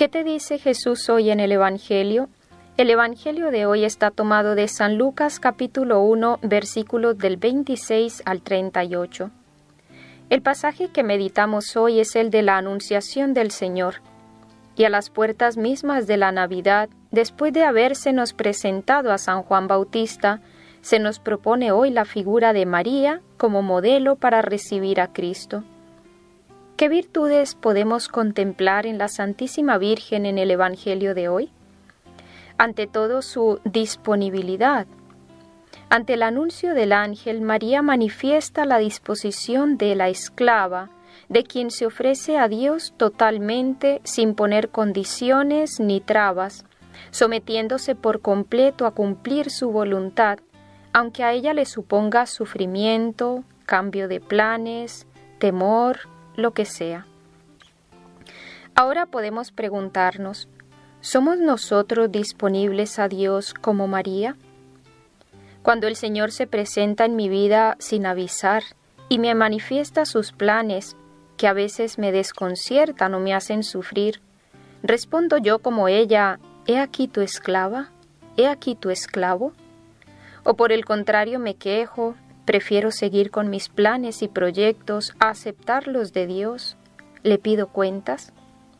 ¿Qué te dice Jesús hoy en el Evangelio? El Evangelio de hoy está tomado de San Lucas capítulo 1, versículos del 26 al 38. El pasaje que meditamos hoy es el de la Anunciación del Señor. Y a las puertas mismas de la Navidad, después de habérsenos presentado a San Juan Bautista, se nos propone hoy la figura de María como modelo para recibir a Cristo. ¿Qué virtudes podemos contemplar en la Santísima Virgen en el Evangelio de hoy? Ante todo, su disponibilidad. Ante el anuncio del ángel, María manifiesta la disposición de la esclava, de quien se ofrece a Dios totalmente, sin poner condiciones ni trabas, sometiéndose por completo a cumplir su voluntad, aunque a ella le suponga sufrimiento, cambio de planes, temor, lo que sea. Ahora podemos preguntarnos, ¿somos nosotros disponibles a Dios como María? Cuando el Señor se presenta en mi vida sin avisar y me manifiesta sus planes, que a veces me desconciertan o me hacen sufrir, ¿respondo yo como ella, «He aquí tu esclava, he aquí tu esclavo»? ¿O por el contrario me quejo, prefiero seguir con mis planes y proyectos a aceptarlos de Dios? ¿Le pido cuentas?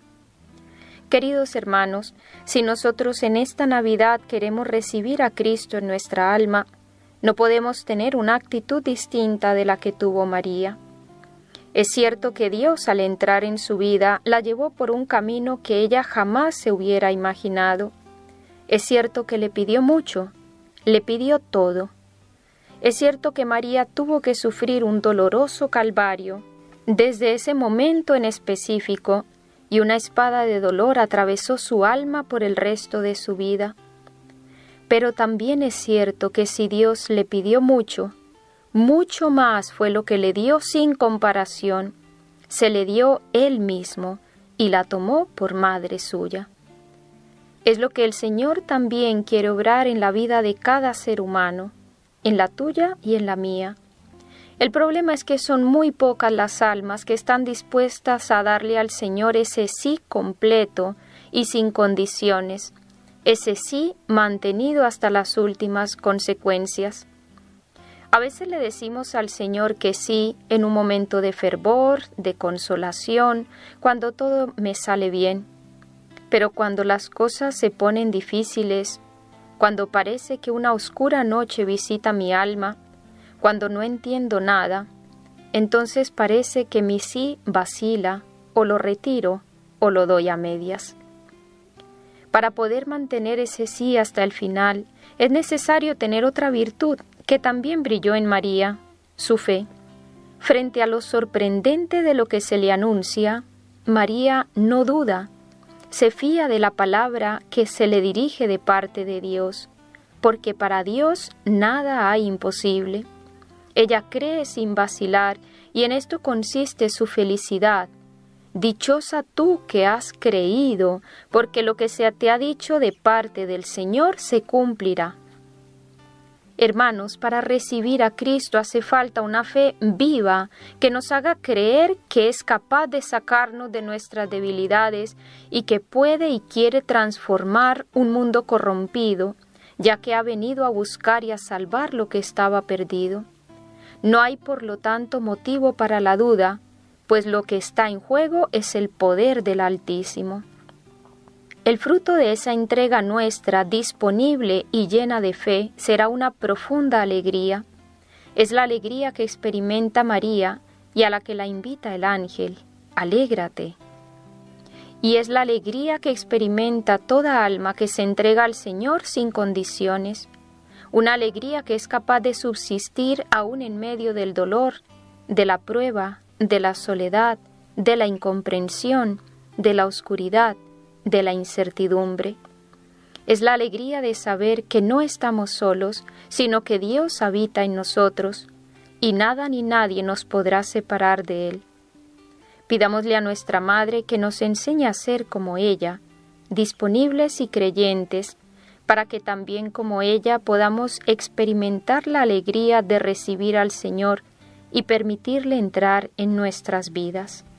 Queridos hermanos, si nosotros en esta Navidad queremos recibir a Cristo en nuestra alma, no podemos tener una actitud distinta de la que tuvo María. Es cierto que Dios, al entrar en su vida, la llevó por un camino que ella jamás se hubiera imaginado. Es cierto que le pidió mucho, le pidió todo. Es cierto que María tuvo que sufrir un doloroso calvario desde ese momento en específico, y una espada de dolor atravesó su alma por el resto de su vida. Pero también es cierto que si Dios le pidió mucho, mucho más fue lo que le dio sin comparación. Se le dio Él mismo y la tomó por madre suya. Es lo que el Señor también quiere obrar en la vida de cada ser humano, en la tuya y en la mía. El problema es que son muy pocas las almas que están dispuestas a darle al Señor ese sí completo y sin condiciones, ese sí mantenido hasta las últimas consecuencias. A veces le decimos al Señor que sí en un momento de fervor, de consolación, cuando todo me sale bien. Pero cuando las cosas se ponen difíciles, cuando parece que una oscura noche visita mi alma, cuando no entiendo nada, entonces parece que mi sí vacila, o lo retiro, o lo doy a medias. Para poder mantener ese sí hasta el final, es necesario tener otra virtud que también brilló en María, su fe. Frente a lo sorprendente de lo que se le anuncia, María no duda, se fía de la palabra que se le dirige de parte de Dios, porque para Dios nada hay imposible. Ella cree sin vacilar, y en esto consiste su felicidad. Dichosa tú que has creído, porque lo que se te ha dicho de parte del Señor se cumplirá. Hermanos, para recibir a Cristo hace falta una fe viva que nos haga creer que es capaz de sacarnos de nuestras debilidades y que puede y quiere transformar un mundo corrompido, ya que ha venido a buscar y a salvar lo que estaba perdido. No hay, por lo tanto, motivo para la duda, pues lo que está en juego es el poder del Altísimo. El fruto de esa entrega nuestra, disponible y llena de fe, será una profunda alegría. Es la alegría que experimenta María y a la que la invita el ángel. Alégrate. Y es la alegría que experimenta toda alma que se entrega al Señor sin condiciones. Una alegría que es capaz de subsistir aún en medio del dolor, de la prueba, de la soledad, de la incomprensión, de la oscuridad, de la incertidumbre. Es la alegría de saber que no estamos solos, sino que Dios habita en nosotros, y nada ni nadie nos podrá separar de Él. Pidámosle a nuestra Madre que nos enseñe a ser como ella, disponibles y creyentes, para que también como ella podamos experimentar la alegría de recibir al Señor y permitirle entrar en nuestras vidas.